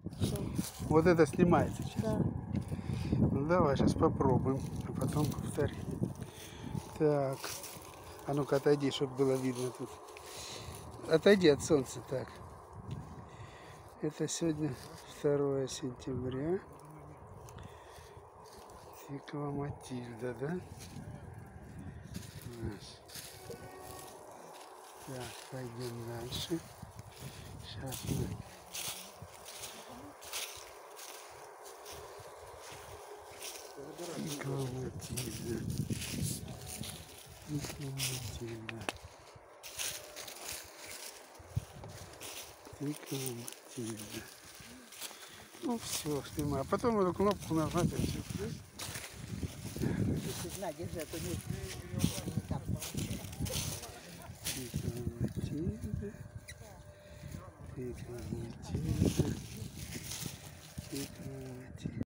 Вот это снимается сейчас. Да. Ну давай, сейчас попробуем, а потом повторим. Так. А ну-ка отойди, чтобы было видно тут. Отойди от солнца, так. Это сегодня 2 сентября. Тыква Матильда, да? Так, пойдем дальше. Сейчас мы... Тыква Матильда. Тыква Матильда. Тыква Матильда. Ну все, снимаю. А потом эту кнопку нажать и все. На, держи, а то не там. Тыква Матильда. Тыква Матильда. Тыква Матильда.